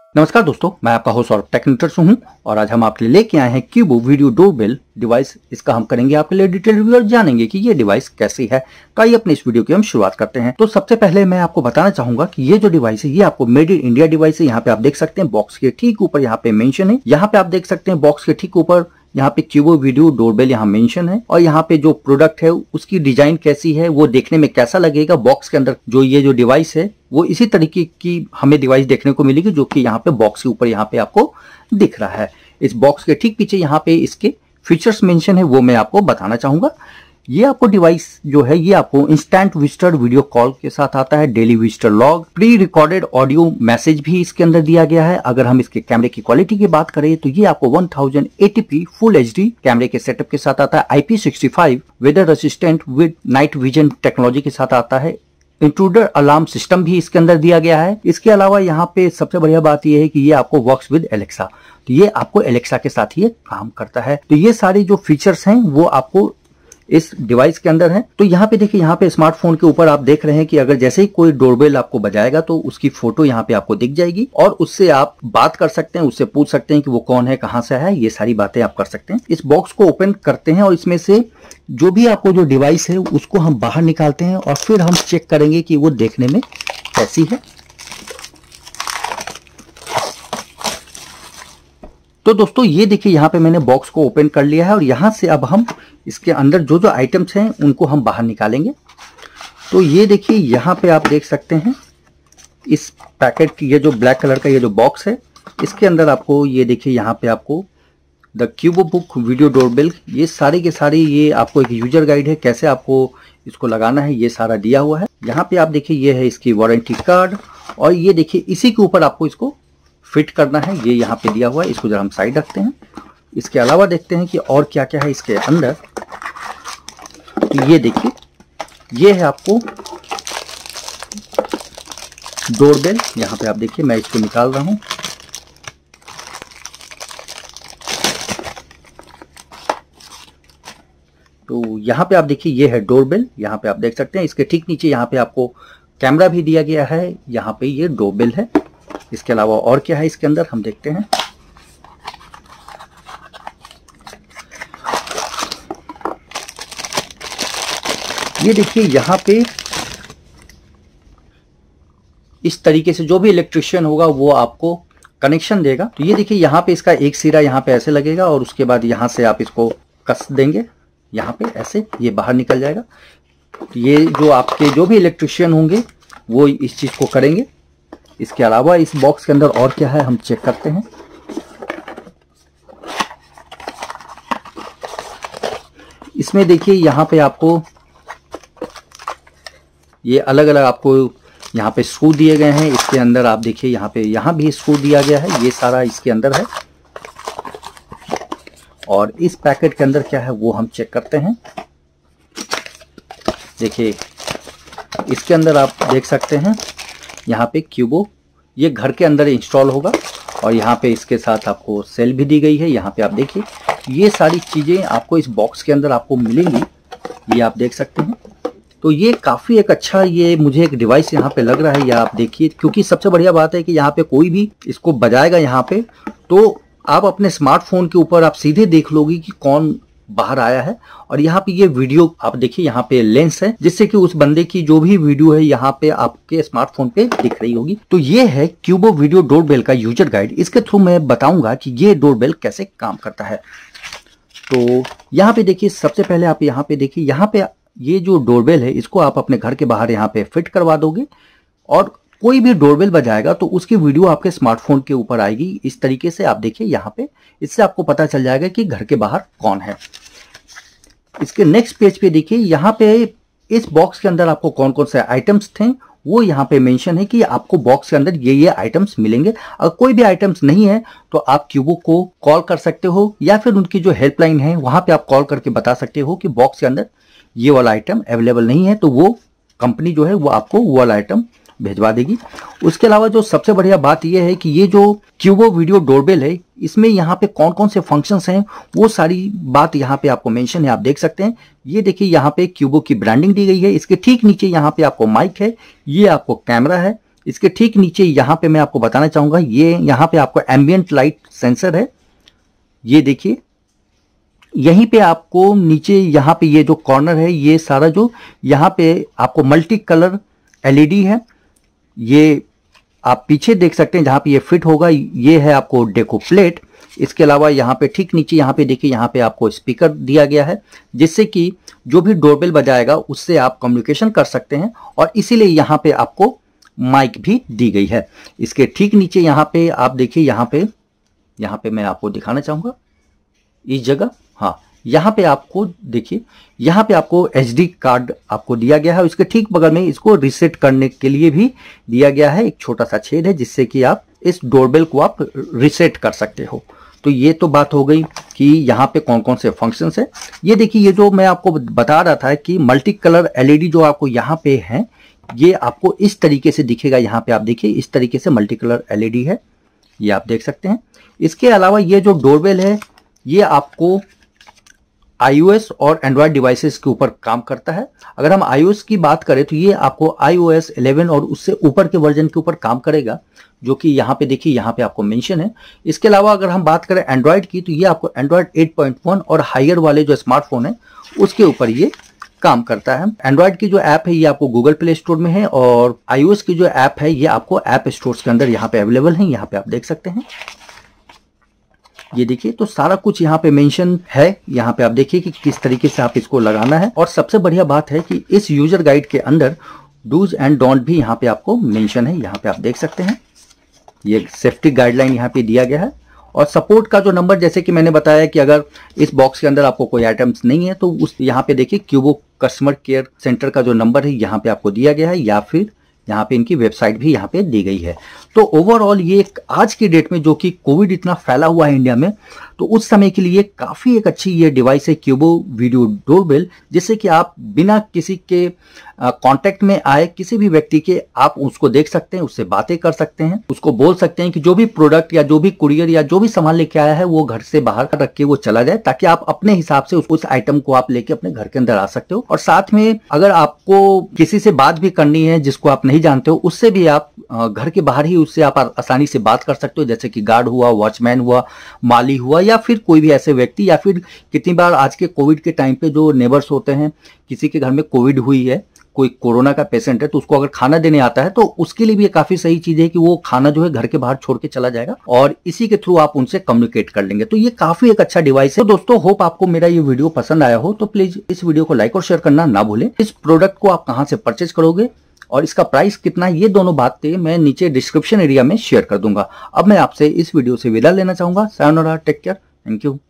नमस्कार दोस्तों, मैं आपका होस्ट और टेक्निकल हूं और आज हम आपके लिए लेके आए हैं क्यूबो वीडियो डोरबेल डिवाइस। इसका हम करेंगे आपके लिए डिटेल रिव्यू और जानेंगे कि ये डिवाइस कैसी है। तो आइए अपने इस वीडियो की हम शुरुआत करते हैं। तो सबसे पहले मैं आपको बताना चाहूंगा कि ये जो डिवाइस है ये आपको मेड इन इंडिया डिवाइस है। यहाँ पे आप देख सकते हैं बॉक्स के ठीक ऊपर यहाँ पे मेंशन है। यहाँ पे आप देख सकते हैं बॉक्स के ठीक ऊपर यहाँ पे क्यूबो वीडियो डोरबेल यहाँ मेंशन है और यहाँ पे जो प्रोडक्ट है उसकी डिजाइन कैसी है, वो देखने में कैसा लगेगा। बॉक्स के अंदर जो ये जो डिवाइस है वो इसी तरीके की हमें डिवाइस देखने को मिलेगी जो कि यहाँ पे बॉक्स के ऊपर यहाँ पे आपको दिख रहा है। इस बॉक्स के ठीक पीछे यहाँ पे इसके फीचर्स मेंशन है, वो मैं आपको बताना चाहूंगा। ये आपको डिवाइस जो है ये आपको इंस्टेंट विजिटर वीडियो कॉल के साथ आता है, daily visitor log, pre recorded audio message भी इसके अंदर दिया गया है। अगर हम इसके कैमरे की क्वालिटी की बात करें तो ये आपको 1080p फुल एचडी कैमरे के सेटअप के साथ आता है। IP65 weather assistant with night vision technology के साथ आता है। इंट्रूडर अलार्म सिस्टम भी इसके अंदर दिया गया है। इसके अलावा यहाँ पे सबसे बढ़िया बात यह है कि ये आपको वर्क्स विद एलेक्सा, तो ये आपको एलेक्सा के साथ ही काम करता है। तो ये सारी जो फीचर्स हैं वो आपको इस डिवाइस के अंदर है। तो यहाँ पे देखिए, यहाँ पे स्मार्टफोन के ऊपर आप देख रहे हैं कि अगर जैसे ही कोई डोरबेल आपको बजाएगा तो उसकी फोटो यहाँ पे आपको दिख जाएगी और उससे आप बात कर सकते हैं, उससे पूछ सकते हैं कि वो कौन है, कहाँ से है, ये सारी बातें आप कर सकते हैं। इस बॉक्स को ओपन करते हैं और इसमें से जो भी आपको जो डिवाइस है उसको हम बाहर निकालते हैं और फिर हम चेक करेंगे कि वो देखने में कैसी है। तो दोस्तों ये देखिए, यहाँ पे मैंने बॉक्स को ओपन कर लिया है और यहाँ से अब हम इसके अंदर जो जो आइटम्स हैं उनको हम बाहर निकालेंगे। तो ये देखिए, यहाँ पे आप देख सकते हैं इस पैकेट की ये जो ब्लैक कलर का ये जो बॉक्स है इसके अंदर आपको ये देखिए, यहाँ पे आपको the Qubo book video doorbell, ये सारी के सारी ये आपको एक यूजर गाइड है, कैसे आपको इसको लगाना है ये सारा दिया हुआ है। यहाँ पे आप देखिए ये है इसकी वारंटी कार्ड और ये देखिए इसी के ऊपर आपको इसको फिट करना है, ये यहाँ पे दिया हुआ है। इसको जरा हम साइड रखते हैं। इसके अलावा देखते हैं कि और क्या क्या है इसके अंदर। तो ये देखिए, ये है आपको डोरबेल। यहाँ पे आप देखिए मैं इसको निकाल रहा हूं। तो यहाँ पे आप देखिए ये है डोरबेल। यहाँ पे आप देख सकते हैं इसके ठीक नीचे यहाँ पे आपको कैमरा भी दिया गया है। यहाँ पे ये डोरबेल है। इसके अलावा और क्या है इसके अंदर हम देखते हैं। ये देखिए, यहाँ पे इस तरीके से जो भी इलेक्ट्रिशियन होगा वो आपको कनेक्शन देगा। तो ये देखिए, यहाँ पे इसका एक सिरा यहाँ पे ऐसे लगेगा और उसके बाद यहाँ से आप इसको कस देंगे, यहाँ पे ऐसे ये बाहर निकल जाएगा। तो ये जो आपके जो भी इलेक्ट्रिशियन होंगे वो इस चीज को करेंगे। इसके अलावा इस बॉक्स के अंदर और क्या है हम चेक करते हैं। इसमें देखिए, यहाँ पे आपको ये अलग अलग आपको यहाँ पे स्क्रू दिए गए हैं। इसके अंदर आप देखिए यहाँ पे यहाँ भी स्क्रू दिया गया है, ये सारा इसके अंदर है। और इस पैकेट के अंदर क्या है वो हम चेक करते हैं। देखिए इसके अंदर आप देख सकते हैं यहाँ पे क्यूबो, ये घर के अंदर इंस्टॉल होगा और यहाँ पे इसके साथ आपको सेल भी दी गई है। यहाँ पे आप देखिए ये सारी चीजें आपको इस बॉक्स के अंदर आपको मिलेंगी, ये आप देख सकते हैं। तो ये काफी एक अच्छा ये मुझे एक डिवाइस यहाँ पे लग रहा है। ये आप देखिए, क्योंकि सबसे बढ़िया बात है कि यहाँ पे कोई भी इसको बजाएगा यहाँ पे तो आप अपने स्मार्टफोन के ऊपर आप सीधे देख लोगे कि कौन बाहर आया है। और यहाँ पे ये वीडियो आप देखिए, यहाँ पे लेंस है जिससे कि उस बंदे की जो भी वीडियो है यहाँ पे आपके स्मार्टफोन पे दिख रही होगी। तो ये है क्यूबो वीडियो डोरबेल का यूजर गाइड। इसके थ्रू मैं बताऊंगा कि ये डोरबेल कैसे काम करता है। तो यहाँ पे देखिए, सबसे पहले आप यहाँ पे देखिए, यहाँ पे ये जो डोरबेल है इसको आप अपने घर के बाहर यहाँ पे फिट करवा दोगे और कोई भी डोरबेल बजाएगा तो उसकी वीडियो आपके स्मार्टफोन के ऊपर आएगी। इस तरीके से आप देखिए यहाँ पे, इससे आपको पता चल जाएगा कि घर के बाहर कौन है। इसके नेक्स्ट पेज पे देखिए, यहाँ पे इस बॉक्स के अंदर आपको कौन कौन से आइटम्स थे वो यहाँ पे मेंशन है कि आपको बॉक्स के अंदर ये आइटम्स मिलेंगे। अगर कोई भी आइटम्स नहीं है तो आप क्यूबो को कॉल कर सकते हो या फिर उनकी जो हेल्पलाइन है वहां पे आप कॉल करके बता सकते हो कि बॉक्स के अंदर ये वाला आइटम अवेलेबल नहीं है, तो वो कंपनी जो है वो आपको वो वाला आइटम भिजवा देगी। उसके अलावा जो सबसे बढ़िया बात यह है कि ये जो क्यूबो वीडियो डोरबेल है इसमें यहाँ पे कौन कौन से फंक्शंस हैं वो सारी बात यहाँ पे आपको मेंशन है, आप देख सकते हैं। ये देखिए यहाँ पे क्यूबो की ब्रांडिंग दी गई है। इसके ठीक नीचे यहाँ पे आपको माइक है, ये आपको कैमरा है, इसके ठीक नीचे यहाँ पे मैं आपको बताना चाहूंगा, ये यहाँ पे आपको एम्बियंट लाइट सेंसर है। ये देखिए यहीं पे आपको नीचे यहाँ पे ये जो कॉर्नर है, ये सारा जो यहाँ पे आपको मल्टी कलर एलईडी है, ये आप पीछे देख सकते हैं जहाँ पे ये फिट होगा, ये है आपको डेको प्लेट। इसके अलावा यहाँ पे ठीक नीचे यहाँ पे देखिए, यहाँ पे आपको स्पीकर दिया गया है, जिससे कि जो भी डोरबेल बजाएगा उससे आप कम्युनिकेशन कर सकते हैं, और इसीलिए यहाँ पे आपको माइक भी दी गई है। इसके ठीक नीचे यहाँ पे आप देखिए, यहाँ पे मैं आपको दिखाना चाहूंगा इस जगह, हाँ यहाँ पे आपको देखिए, यहाँ पे आपको एचडी कार्ड आपको दिया गया है। उसके ठीक बगल में इसको रीसेट करने के लिए भी दिया गया है, एक छोटा सा छेद है, जिससे कि आप इस डोरबेल को आप रीसेट कर सकते हो। तो ये तो बात हो गई कि यहाँ पे कौन कौन से फंक्शंस है। ये देखिए, ये जो मैं आपको बता रहा था कि मल्टी कलर एलईडी जो आपको यहाँ पे है, ये आपको इस तरीके से दिखेगा। यहाँ पे आप देखिए इस तरीके से मल्टी कलर एलईडी है, ये आप देख सकते हैं। इसके अलावा ये जो डोरबेल है, ये आपको iOS और एंड्रॉयड डिवाइसेस के ऊपर काम करता है। अगर हम iOS की बात करें तो ये आपको iOS 11 और उससे ऊपर के वर्जन के ऊपर काम करेगा, जो कि यहाँ पे देखिए, यहाँ पे आपको मेंशन है। इसके अलावा अगर हम बात करें एंड्रॉयड की, तो ये आपको एंड्रॉयड 8.1 और हायर वाले जो स्मार्टफोन है उसके ऊपर ये काम करता है। एंड्रॉयड की जो ऐप है ये आपको गूगल प्ले स्टोर में है, और iOS की जो ऐप है ये आपको ऐप स्टोर के अंदर यहाँ पे अवेलेबल है, यहाँ पे आप देख सकते हैं। ये देखिए, तो सारा कुछ यहाँ पे मेंशन है। यहाँ पे आप देखिए कि किस तरीके से आप इसको लगाना है, और सबसे बढ़िया बात है कि इस यूजर गाइड के अंदर डूज एंड डोंट भी यहाँ पे आपको मेंशन है, यहाँ पे आप देख सकते हैं। ये सेफ्टी गाइडलाइन यहाँ पे दिया गया है, और सपोर्ट का जो नंबर, जैसे कि मैंने बताया कि अगर इस बॉक्स के अंदर आपको कोई आइटम्स नहीं है तो उस यहाँ पे देखिए क्यूबो कस्टमर केयर सेंटर का जो नंबर है यहाँ पे आपको दिया गया है, या फिर यहाँ पे इनकी वेबसाइट भी यहाँ पे दी गई है। तो ओवरऑल ये आज की डेट में जो कि कोविड इतना फैला हुआ है इंडिया में, तो उस समय के लिए काफ़ी एक अच्छी ये डिवाइस है क्यूबो वीडियो डोरबेल, जिससे कि आप बिना किसी के कांटेक्ट में आए किसी भी व्यक्ति के आप उसको देख सकते हैं, उससे बातें कर सकते हैं, उसको बोल सकते हैं कि जो भी प्रोडक्ट या जो भी कुरियर या जो भी सामान लेके आया है वो घर से बाहर रख के वो चला जाए, ताकि आप अपने हिसाब से उस आइटम को आप लेके अपने घर के अंदर आ सकते हो। और साथ में अगर आपको किसी से बात भी करनी है जिसको आप नहीं जानते हो, उससे भी आप घर के बाहर ही उससे आप आसानी से बात कर सकते हो, जैसे कि गार्ड हुआ, वॉचमैन हुआ, माली हुआ, या फिर कोई भी ऐसे व्यक्ति, या फिर कितनी बार आज के कोविड के टाइम पे जो नेबर्स होते हैं, किसी के घर में कोविड हुई है, कोई कोरोना का पेशेंट है, तो उसको अगर खाना देने आता है तो उसके लिए भी ये काफी सही चीज है कि वो खाना जो है घर के बाहर छोड़ के चला जाएगा, और इसी के थ्रू आप उनसे कम्युनिकेट कर लेंगे। तो ये काफी एक अच्छा डिवाइस है। तो दोस्तों, होप आपको मेरा ये वीडियो पसंद आया हो, तो प्लीज इस वीडियो को लाइक और शेयर करना ना भूलें। इस प्रोडक्ट को आप कहां से परचेज करोगे और इसका प्राइस कितना है, ये दोनों बातें मैं नीचे डिस्क्रिप्शन एरिया में शेयर कर दूंगा। अब मैं आपसे इस वीडियो से विदा लेना चाहूंगा। सायोनारा, टेक केयर, थैंक यू।